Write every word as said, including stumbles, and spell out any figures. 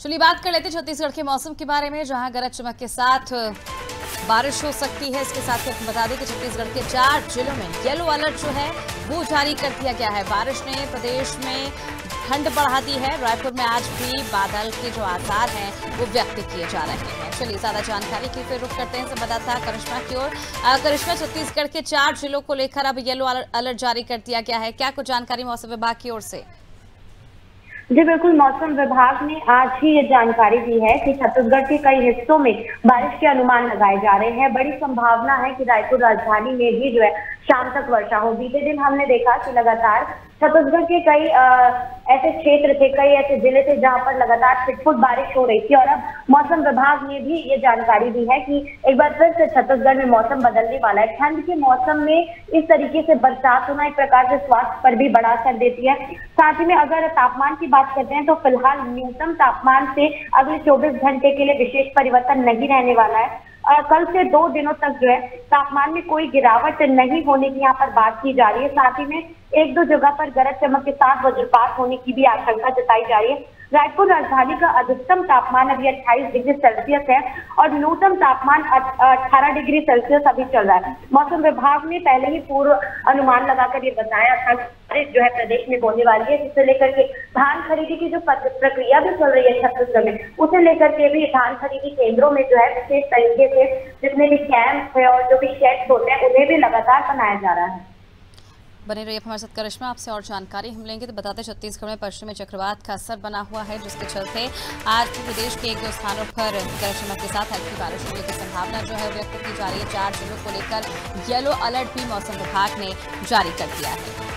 चलिए बात कर लेते हैं छत्तीसगढ़ के मौसम के बारे में, जहां गरज चमक के साथ बारिश हो सकती है। इसके साथ ही आपको बता दें कि छत्तीसगढ़ के चार जिलों में येलो अलर्ट जो है वो जारी कर दिया गया है। बारिश ने प्रदेश में ठंड बढ़ा दी है। रायपुर में आज भी बादल के जो आसार हैं वो व्यक्त किए जा रहे हैं। चलिए ज्यादा जानकारी के फिर रुख करते हैं संवाददाता करिश्मा की ओर। करिश्मा, छत्तीसगढ़ के चार जिलों को लेकर अब येलो अलर्ट जारी कर दिया गया है, क्या कुछ जानकारी मौसम विभाग की ओर से? जी बिल्कुल, मौसम विभाग ने आज ही ये जानकारी दी है कि छत्तीसगढ़ के कई हिस्सों में बारिश के अनुमान लगाए जा रहे हैं। बड़ी संभावना है कि रायपुर राजधानी में भी जो है शाम तक वर्षा हो। बीते दिन हमने देखा कि लगातार छत्तीसगढ़ के कई आ, ऐसे क्षेत्र थे, कई ऐसे जिले थे जहां पर लगातार छिटपुट बारिश हो रही थी, और अब मौसम विभाग ने भी ये जानकारी दी है कि एक बार फिर से छत्तीसगढ़ में मौसम बदलने वाला है। ठंड के मौसम में इस तरीके से बरसात होना एक प्रकार से स्वास्थ्य पर भी बड़ा असर देती है। साथ ही में अगर तापमान की बात करते हैं तो फिलहाल न्यूनतम तापमान से अगले चौबीस घंटे के लिए विशेष परिवर्तन नहीं रहने वाला है। आ, कल से दो दिनों तक जो है तापमान में कोई गिरावट नहीं होने की यहाँ पर बात की जा रही है। साथ ही में एक दो जगह पर गरज चमक के साथ वज्रपात होने की भी आशंका जताई जा रही है। रायपुर राजधानी का अधिकतम तापमान अभी अट्ठाईस डिग्री सेल्सियस है और न्यूनतम तापमान अठारह डिग्री सेल्सियस अभी चल रहा है। मौसम विभाग ने पहले ही पूर्व अनुमान लगाकर ये बताया था बारिश जो है प्रदेश में होने वाली है, जिसे लेकर के धान खरीदी की जो प्रक्रिया भी चल रही है छत्तीसगढ़ में, उसे लेकर के भी धान खरीदी केंद्रों में जो है विशेष तरीके से जितने भी कैंप है और जो भी शेड्स होते हैं उन्हें भी लगातार बनाया जा रहा है। बने रहिए हमारे साथ करिश्मा, आपसे और जानकारी हम लेंगे। तो बताते छत्तीसगढ़ में पश्चिमी चक्रवात का असर बना हुआ है, जिसके चलते आज भी प्रदेश के एक दो स्थानों पर गरज चमक के साथ हल्की बारिश होने की संभावना जो है व्यक्त की जा रही है। चार जिलों को लेकर येलो अलर्ट भी मौसम विभाग ने जारी कर दिया है।